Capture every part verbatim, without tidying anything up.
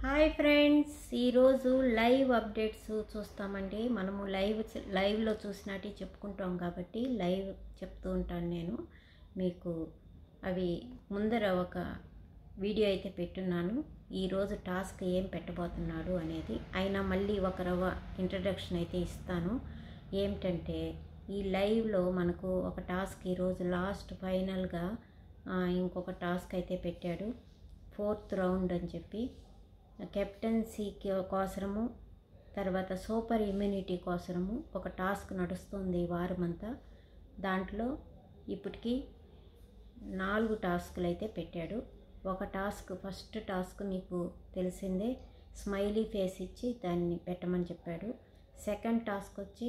Hi friends, ఈరోజు live updates చూస్తామండి. మనము లైవ్ లైవ్లో చూసినట్టు చెప్పుకుంటాం కాబట్టి లైవ్ చెప్తూ ఉంటాను నేను మీకు. అవి ముందర ఒక వీడియో అయితే పెట్టున్నాను. ఈరోజు టాస్క్ ఏం పెట్టబోతున్నాడు అనేది అయినా మళ్ళీ ఒక రవ్వ ఇంట్రడక్షన్ అయితే ఇస్తాను. ఏమిటంటే ఈ లైవ్లో మనకు ఒక టాస్క్ ఈరోజు లాస్ట్ ఫైనల్గా ఇంకొక టాస్క్ అయితే పెట్టాడు. ఫోర్త్ రౌండ్ అని చెప్పి కెప్టెన్సీ కోసము, తర్వాత సూపర్ ఇమ్యూనిటీ కోసము ఒక టాస్క్ నడుస్తుంది ఈ వారమంతా. దాంట్లో ఇప్పటికీ నాలుగు టాస్క్లు అయితే పెట్టాడు. ఒక టాస్క్, ఫస్ట్ టాస్క్ మీకు తెలిసిందే, స్మైలీ ఫేస్ ఇచ్చి దాన్ని పెట్టమని చెప్పాడు. సెకండ్ టాస్క్ వచ్చి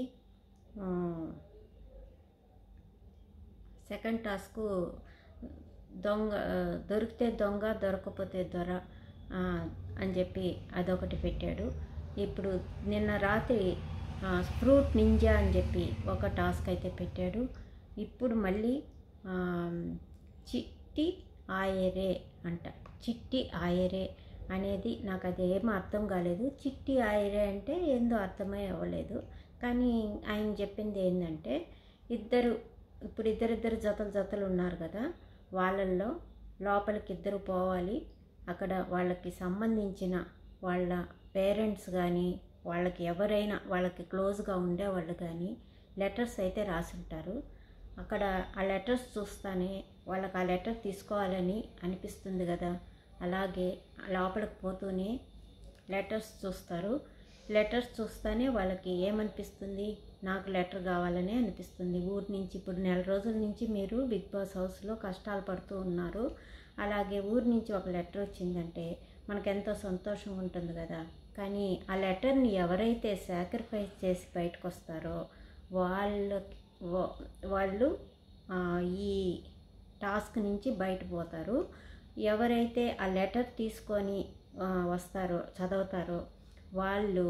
సెకండ్ టాస్క్ దొంగ దొరికితే దొంగ, దొరకపోతే దొర అని చెప్పి అదొకటి పెట్టాడు. ఇప్పుడు నిన్న రాత్రి ఫ్రూట్ నింజా అని చెప్పి ఒక టాస్క్ అయితే పెట్టాడు. ఇప్పుడు మళ్ళీ చిట్టి ఆయరే అంట. చిట్టి ఆయరే అనేది నాకు అది ఏమీ అర్థం కాలేదు. చిట్టి ఆయరే అంటే ఏందో అర్థమే అవ్వలేదు. కానీ ఆయన చెప్పింది ఏంటంటే, ఇద్దరు ఇప్పుడు ఇద్దరిద్దరు జతలు జతలు ఉన్నారు కదా, వాళ్ళల్లో లోపలికి ఇద్దరు పోవాలి. అక్కడ వాళ్ళకి సంబంధించిన వాళ్ళ పేరెంట్స్ కానీ, వాళ్ళకి ఎవరైనా వాళ్ళకి క్లోజ్గా ఉండేవాళ్ళు కానీ లెటర్స్ అయితే రాసుంటారు. అక్కడ ఆ లెటర్స్ చూస్తానే వాళ్ళకి ఆ లెటర్ తీసుకోవాలని అనిపిస్తుంది కదా. అలాగే లోపలికి పోతూనే లెటర్స్ చూస్తారు. లెటర్స్ చూస్తానే వాళ్ళకి ఏమనిపిస్తుంది, నాకు లెటర్ కావాలనే అనిపిస్తుంది. ఊరి నుంచి ఇప్పుడు నెల రోజుల నుంచి మీరు బిగ్ బాస్ హౌస్లో కష్టాలు పడుతూ ఉన్నారు. అలాగే ఊరి నుంచి ఒక లెటర్ వచ్చిందంటే మనకెంతో సంతోషం ఉంటుంది కదా. కానీ ఆ లెటర్ని ఎవరైతే సాక్రిఫైస్ చేసి బయటకు వస్తారో వాళ్ళకి వాళ్ళు ఈ టాస్క్ నుంచి బయటపోతారు. ఎవరైతే ఆ లెటర్ తీసుకొని వస్తారో, చదువుతారో, వాళ్ళు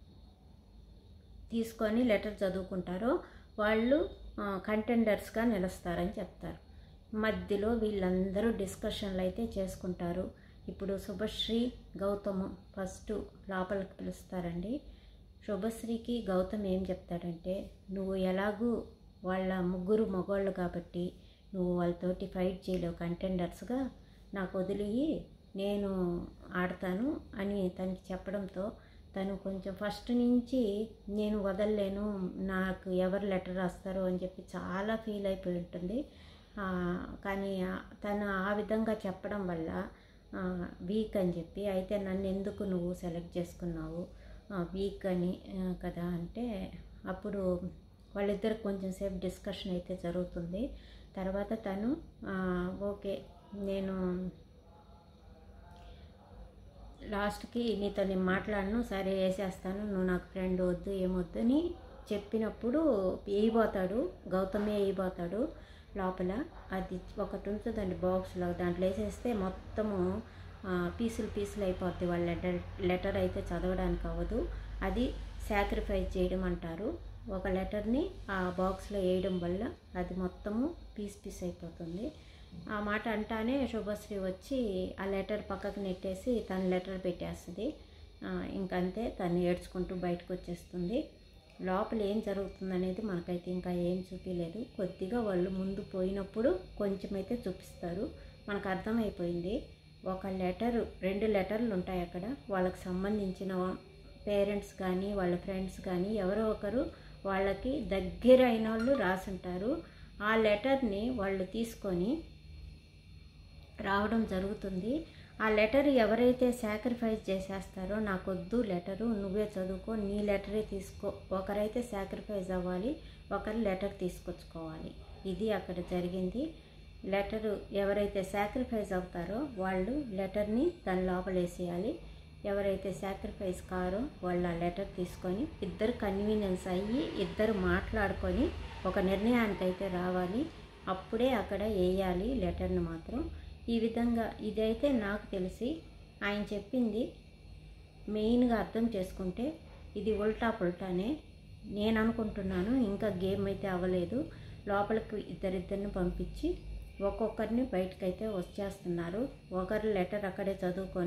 తీసుకొని లెటర్ చదువుకుంటారో వాళ్ళు కంటెండర్స్గా నిలుస్తారని చెప్తారు. మధ్యలో వీళ్ళందరూ డిస్కషన్లు అయితే చేసుకుంటారు. ఇప్పుడు శుభశ్రీ, గౌతమ్ ఫస్ట్ లోపలికి పిలుస్తారండి. శుభశ్రీకి గౌతమ్ ఏం చెప్తాడంటే, నువ్వు ఎలాగూ వాళ్ళ ముగ్గురు మగవాళ్ళు కాబట్టి నువ్వు వాళ్ళతోటి ఫైట్ చేయలేవు కంటెండర్స్గా, నాకు వదిలి నేను ఆడతాను అని తనకి చెప్పడంతో తను కొంచెం ఫస్ట్ నుంచి నేను వదలలేను, నాకు ఎవరు లెటర్ రాస్తారో అని చెప్పి చాలా ఫీల్ అయిపోయి ఉంటుంది. కానీ తను ఆ విధంగా చెప్పడం వల్ల వీక్ అని చెప్పి, అయితే నన్ను ఎందుకు నువ్వు సెలెక్ట్ చేసుకున్నావు వీక్ అని కదా అంటే, అప్పుడు వాళ్ళిద్దరు కొంచెం సేపు డిస్కషన్ అయితే జరుగుతుంది. తర్వాత తను ఓకే నేను లాస్ట్కి నీతో నేను మాట్లాడను, సరే వేసేస్తాను, నువ్వు నాకు ఫ్రెండ్ వద్దు ఏమొద్దు అని చెప్పినప్పుడు వేయిపోతాడు, గౌతమే వేయిపోతాడు లోపల. అది ఒకటి ఉంటుందండి బాక్స్లో, దాంట్లో వేసేస్తే మొత్తము పీసులు పీసులు అయిపోద్ది. వాళ్ళ లెటర్ లెటర్ అయితే చదవడానికి అవ్వదు. అది సాక్రిఫైస్ చేయడం అంటారు. ఒక లెటర్ని ఆ బాక్స్లో వేయడం వల్ల అది మొత్తము పీస్ పీస్ అయిపోతుంది. ఆ మాట అంటానే శుభశ్రీ వచ్చి ఆ లెటర్ పక్కకు నెట్టేసి తన లెటర్ పెట్టేస్తుంది. ఇంకంతే, తను ఏడ్చుకుంటూ బయటకు వచ్చేస్తుంది. లోపల ఏం జరుగుతుందనేది మనకైతే ఇంకా ఏం చూపించలేదు. కొద్దిగా వాళ్ళు ముందు పోయినప్పుడు కొంచెం అయితే చూపిస్తారు. మనకు అర్థమైపోయింది. ఒక లెటరు, రెండు లెటర్లు ఉంటాయి అక్కడ. వాళ్ళకి సంబంధించిన పేరెంట్స్ కానీ వాళ్ళ ఫ్రెండ్స్ కానీ ఎవరో ఒకరు వాళ్ళకి దగ్గర అయిన వాళ్ళు రాసుంటారు. ఆ లెటర్ని వాళ్ళు తీసుకొని రావడం జరుగుతుంది. ఆ లెటర్ ఎవరైతే సాక్రిఫైస్ చేసేస్తారో, నాకొద్దు లెటరు, నువ్వే చదువుకో, నీ లెటరే తీసుకో, ఒకరైతే సాక్రిఫైస్ అవ్వాలి, ఒకరు లెటర్ తీసుకొచ్చుకోవాలి. ఇది అక్కడ జరిగింది. లెటరు ఎవరైతే సాక్రిఫైస్ అవుతారో వాళ్ళు లెటర్ని దాని లోపల వేసేయాలి. ఎవరైతే సాక్రిఫైస్ కారో వాళ్ళు ఆ లెటర్ తీసుకొని ఇద్దరు కన్వీనియన్స్ అయ్యి ఇద్దరు మాట్లాడుకొని ఒక నిర్ణయానికి అయితే రావాలి. అప్పుడే అక్కడ వేయాలి లెటర్ని మాత్రం. ఈ విధంగా ఇదైతే నాకు తెలిసి ఆయన చెప్పింది మెయిన్గా అర్థం చేసుకుంటే ఇది ఉల్టా పుల్టానే నేను అనుకుంటున్నాను. ఇంకా గేమ్ అయితే అవ్వలేదు. లోపలికి ఇద్దరిద్దరిని పంపించి ఒక్కొక్కరిని బయటకైతే వచ్చేస్తున్నారు. ఒకరు లెటర్ అక్కడే చదువుకొని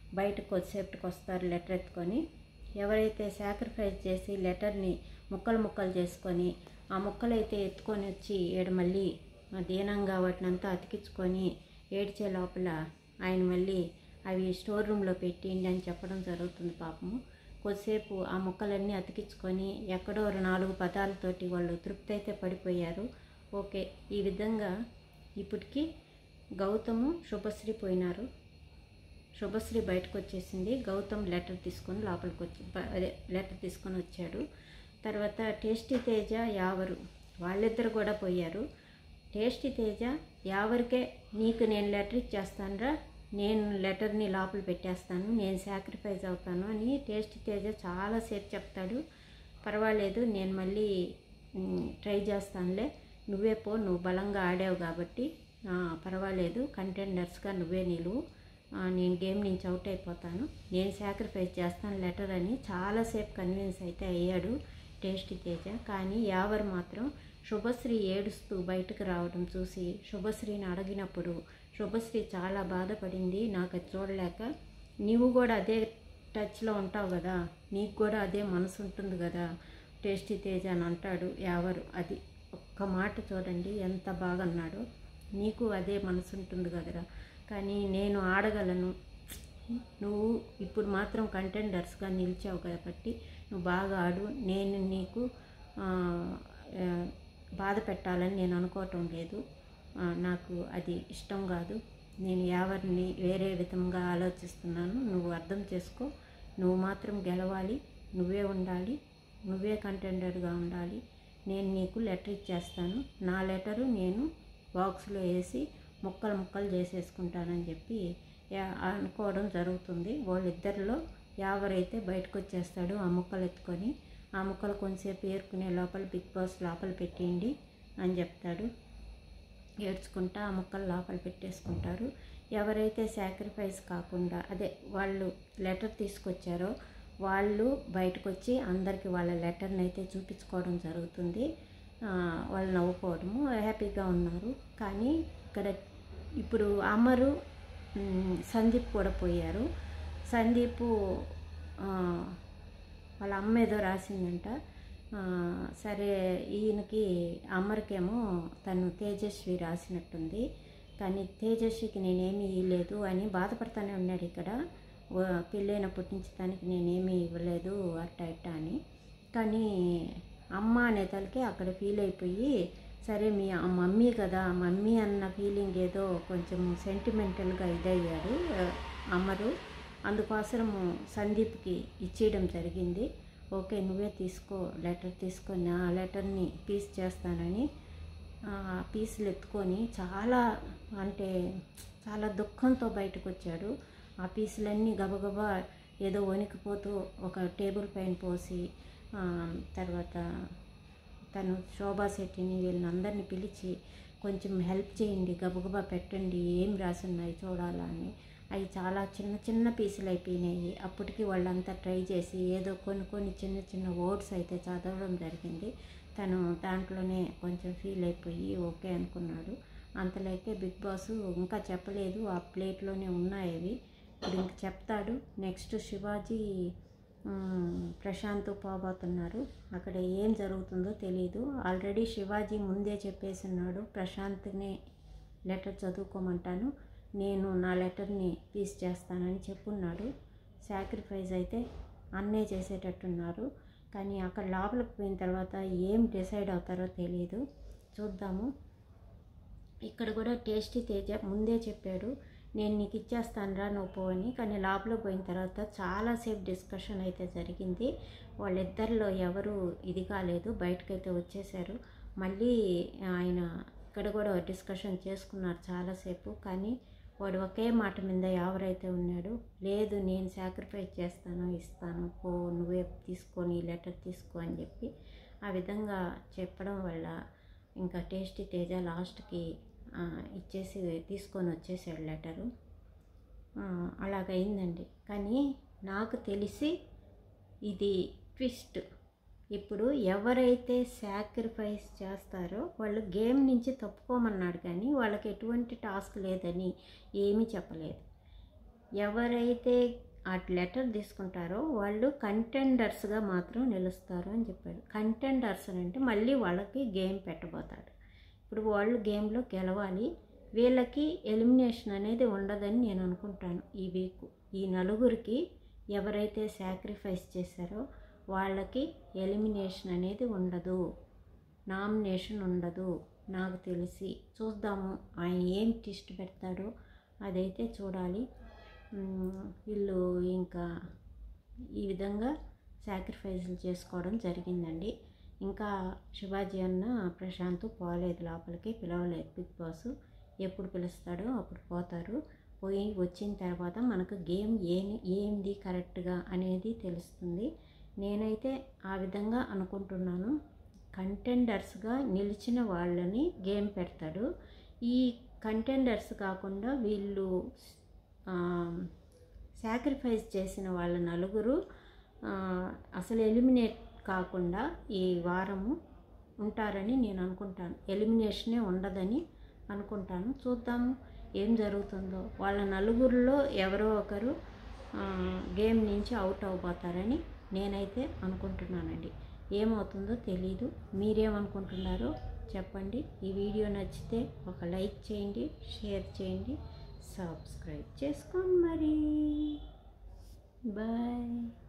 బయటకు కొద్దిసేపటికి వస్తారు లెటర్ ఎత్తుకొని. ఎవరైతే సాక్రిఫైస్ చేసి లెటర్ని ముక్కలు ముక్కలు చేసుకొని ఆ ముక్కలైతే ఎత్తుకొని వచ్చి ఏడు మళ్ళీ దీనంగా వాటిని అంతా అతికించుకొని ఏడ్చే లోపల ఆయన మళ్ళీ అవి స్టోర్ రూమ్లో పెట్టిండి అని చెప్పడం జరుగుతుంది. పాపము కొద్దిసేపు ఆ ముక్కలన్నీ అతికించుకొని ఎక్కడో నాలుగు పదాలతోటి వాళ్ళు తృప్తి అయితే పడిపోయారు. ఓకే, ఈ విధంగా ఇప్పటికి గౌతము శుభశ్రీ పోయినారు. శుభశ్రీ బయటకు వచ్చేసింది. గౌతమ్ లెటర్ తీసుకొని లోపలికి వచ్చి అదే లెటర్ తీసుకొని వచ్చాడు. తర్వాత టేస్టీ తేజ యావరు వాళ్ళిద్దరు కూడా పోయారు. టేస్టీ తేజ యావరికే నీకు నేను లెటర్ ఇచ్చేస్తానురా, నేను లెటర్ని లోపల పెట్టేస్తాను, నేను సాక్రిఫైస్ అవుతాను అని టేస్టీ తేజ చాలాసేపు చెప్తాడు. పర్వాలేదు, నేను మళ్ళీ ట్రై చేస్తానులే, నువ్వే పో, నువ్వు బలంగా ఆడావు కాబట్టి పర్వాలేదు, కంటెండర్స్గా నువ్వే నిలువు, నేను గేమ్ నుంచి అవుట్ అయిపోతాను, నేను సాక్రిఫైస్ చేస్తాను లెటర్ అని చాలాసేపు కన్విన్స్ అయితే అయ్యాడు టేస్టీ తేజ. కానీ యావర్ మాత్రం శుభశ్రీ ఏడుస్తూ బయటకు రావడం చూసి శుభశ్రీని అడిగినప్పుడు శుభశ్రీ చాలా బాధపడింది. నాకు అది చూడలేక, నీవు కూడా అదే టచ్లో ఉంటావు కదా, నీకు కూడా అదే మనసు ఉంటుంది కదా టేస్టీ తేజ అని అంటాడు యావరు. అది ఒక్క మాట చూడండి ఎంత బాగా అన్నాడో, నీకు అదే మనసు ఉంటుంది కదరా, కానీ నేను ఆడగలను, నువ్వు ఇప్పుడు మాత్రం కంటెండర్స్గా నిలిచావు కాబట్టి నువ్వు బాగా ఆడు, నేను నీకు బాధ పెట్టాలని నేను అనుకోవటం లేదు, నాకు అది ఇష్టం కాదు, నేను ఎవరిని వేరే విధంగా ఆలోచిస్తున్నాను, నువ్వు అర్థం చేసుకో, నువ్వు మాత్రం గెలవాలి, నువ్వే ఉండాలి, నువ్వే కంటెండర్గా ఉండాలి, నేను నీకు లెటర్ ఇచ్చేస్తాను, నా లెటరు నేను బాక్స్లో వేసి ముక్కలు ముక్కలు చేసేసుకుంటానని చెప్పి అనుకోవడం జరుగుతుంది. వాళ్ళిద్దరిలో ఎవరైతే బయటకు వచ్చేస్తాడో ఆ ముక్కలు ఎత్తుకొని ఆ ముక్కలు కొంచెంసేపు ఏరుకునే లోపల బిగ్ బాస్ లోపల పెట్టేయండి అని చెప్తాడు. ఏడ్చుకుంటా ఆ ముక్కలు లోపల పెట్టేసుకుంటారు. ఎవరైతే సాక్రిఫైస్ కాకుండా అదే వాళ్ళు లెటర్ తీసుకొచ్చారో వాళ్ళు బయటకు వచ్చి అందరికీ వాళ్ళ లెటర్ని అయితే చూపించుకోవడం జరుగుతుంది. వాళ్ళు నవ్వుకోవడము హ్యాపీగా ఉన్నారు. కానీ ఇక్కడ ఇప్పుడు అమరు సందీప్ కూడా పోయారు. సందీపు వాళ్ళ అమ్మ ఏదో రాసిందంట, సరే ఈయనకి అమర్కేమో తను తేజస్వి రాసినట్టుంది, కానీ తేజస్వికి నేనేమీ ఇవ్వలేదు అని బాధపడతానే ఉన్నాడు. ఇక్కడ పెళ్ళైనప్పటి నుంచి తనకి నేనేమీ ఇవ్వలేదు అట్ట ఇట్ట అని. కానీ అమ్మ అనే తలకి అక్కడ ఫీల్ అయిపోయి, సరే మీ మమ్మీ కదా, మమ్మీ అన్న ఫీలింగ్ ఏదో కొంచెం సెంటిమెంటల్గా ఇదయ్యాడు అమరు. అందుకోసం సందీప్కి ఇచ్చేయడం జరిగింది. ఓకే, నువ్వే తీసుకో, లెటర్ తీసుకొని ఆ లెటర్ని పీస్ చేస్తానని పీసులు ఎత్తుకొని చాలా అంటే చాలా దుఃఖంతో బయటకు వచ్చాడు. ఆ పీసులన్నీ గబగబా ఏదో వణికిపోతూ ఒక టేబుల్ పైన పోసి, తర్వాత తను శోభా శెట్టిని వీళ్ళందరినీ పిలిచి కొంచెం హెల్ప్ చేయండి, గబగబా పెట్టండి, ఏం రాసున్నాయి చూడాలా అని. అవి చాలా చిన్న చిన్న పీసులు అయిపోయినాయి. అప్పటికి వాళ్ళంతా ట్రై చేసి ఏదో కొన్ని కొన్ని చిన్న చిన్న వర్డ్స్ అయితే చదవడం జరిగింది. తను దాంట్లోనే కొంచెం ఫీల్ అయిపోయి ఓకే అనుకున్నాడు. అంతలోకే బిగ్ బాస్ ఇంకా చెప్పలేదు, ఆ ప్లేట్లోనే ఉన్నాయి అవి, ఇప్పుడు ఇంక చెప్తాడు. నెక్స్ట్ శివాజీ ప్రశాంత్ పోబోతున్నారు. అక్కడ ఏం జరుగుతుందో తెలీదు. ఆల్రెడీ శివాజీ ముందే చెప్పేస్తున్నాడు, ప్రశాంత్ని లెటర్ చదువుకోమంటాను, నేను నా లెటర్ని పీస్ చేస్తానని చెప్పున్నాడు. సాక్రిఫైస్ అయితే అన్నే చేసేటట్టున్నారు. కానీ అక్కడ లోపలికి పోయిన తర్వాత ఏం డిసైడ్ అవుతారో తెలియదు, చూద్దాము. ఇక్కడ కూడా టేస్టీ తేజ ముందే చెప్పాడు, నేను నీకు ఇచ్చేస్తాను రా నువ్వు పో అని. కానీ లోపలికి పోయిన తర్వాత చాలాసేపు డిస్కషన్ అయితే జరిగింది. వాళ్ళిద్దరిలో ఎవరు ఇది కాలేదు, బయటకైతే వచ్చేసారు. మళ్ళీ ఆయన ఇక్కడ కూడా డిస్కషన్ చేసుకున్నారు చాలాసేపు. కానీ వాడు ఒకే మాట మీద ఎవరైతే ఉన్నాడు, లేదు నేను సాక్రిఫైస్ చేస్తాను, ఇస్తాను, పో నువ్వే తీసుకొని లెటర్ తీసుకో అని చెప్పి ఆ విధంగా చెప్పడం వల్ల ఇంకా టేస్టీ తేజ లాస్ట్కి ఇచ్చేసి తీసుకొని వచ్చేసాడు లెటరు. అలాగైందండి. కానీ నాకు తెలిసి ఇది ట్విస్ట్. ఇప్పుడు ఎవరైతే సాక్రిఫైస్ చేస్తారో వాళ్ళు గేమ్ నుంచి తప్పుకోమన్నాడు, కానీ వాళ్ళకి ఎటువంటి టాస్క్ లేదని ఏమీ చెప్పలేదు. ఎవరైతే ఆ లెటర్ తీసుకుంటారో వాళ్ళు కంటెండర్స్గా మాత్రం నిలుస్తారు అని చెప్పాడు. కంటెండర్స్ అంటే మళ్ళీ వాళ్ళకి గేమ్ పెట్టబోతాడు. ఇప్పుడు వాళ్ళు గేమ్లో గెలవాలి, వీళ్ళకి ఎలిమినేషన్ అనేది ఉండదని నేను అనుకుంటాను. ఈ వీక్ ఈ నలుగురికి ఎవరైతే సాక్రిఫైస్ చేశారో వాళ్ళకి ఎలిమినేషన్ అనేది ఉండదు, నామినేషన్ ఉండదు నాకు తెలిసి. చూద్దాము ఆయన ఏం ట్విస్ట్ పెడతాడో అదైతే చూడాలి. వీళ్ళు ఇంకా ఈ విధంగా సాక్రిఫైస్లు చేసుకోవడం జరిగిందండి. ఇంకా శివాజీ అన్న ప్రశాంత్ పోలేదు, లోపలికి పిలవలేదు బిగ్ బాస్. ఎప్పుడు పిలుస్తాడో అప్పుడు పోతారు. పోయి వచ్చిన తర్వాత మనకు గేమ్ ఏం ఏంది కరెక్ట్గా అనేది తెలుస్తుంది. నేనైతే ఆ విధంగా అనుకుంటున్నాను. కంటెండర్స్గా నిలిచిన వాళ్ళని గేమ్ పెడతాడు. ఈ కంటెండర్స్ కాకుండా వీళ్ళు సాక్రిఫైస్ చేసిన వాళ్ళ నలుగురు అసలు ఎలిమినేట్ కాకుండా ఈ వారము ఉంటారని నేను అనుకుంటాను. ఎలిమినేషనే ఉండదని అనుకుంటాను. చూద్దాము ఏం జరుగుతుందో. వాళ్ళ నలుగురిలో ఎవరో ఒకరు గేమ్ నుంచి అవుట్ అవబోతారని నేనైతే అనుకుంటున్నానండి. ఏమవుతుందో తెలీదు. మీరేమనుకుంటున్నారో చెప్పండి. ఈ వీడియో నచ్చితే ఒక లైక్ చేయండి, షేర్ చేయండి, సబ్స్క్రైబ్ చేసుకోండి మరి. బాయ్.